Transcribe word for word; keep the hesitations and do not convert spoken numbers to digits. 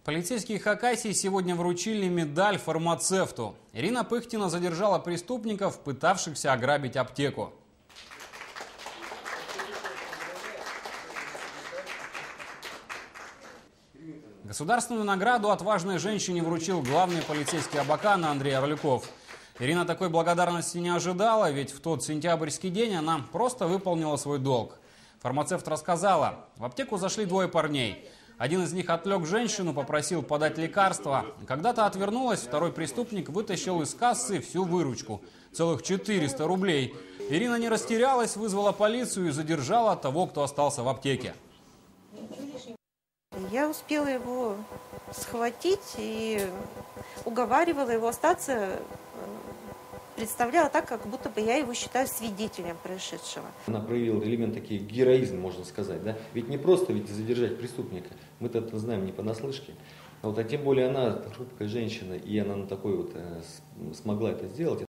Полицейские Хакасии сегодня вручили медаль фармацевту. Ирина Пыхтина задержала преступников, пытавшихся ограбить аптеку. Государственную награду отважной женщине вручил главный полицейский Абакана Андрей Орлюков. Ирина такой благодарности не ожидала, ведь в тот сентябрьский день она просто выполнила свой долг. Фармацевт рассказала, в аптеку зашли двое парней. Один из них отвлек женщину, попросил подать лекарства. Когда-то отвернулась, второй преступник вытащил из кассы всю выручку. Целых четыреста рублей. Ирина не растерялась, вызвала полицию и задержала того, кто остался в аптеке. Я успела его схватить и уговаривала его остаться, представляла так, как будто бы я его считаю свидетелем происшедшего. Она проявила элемент такой героизм, можно сказать, да? Ведь не просто ведь задержать преступника, мы-то это знаем не понаслышке. А, вот, а тем более она хрупкая женщина, и она на такой вот э, смогла это сделать.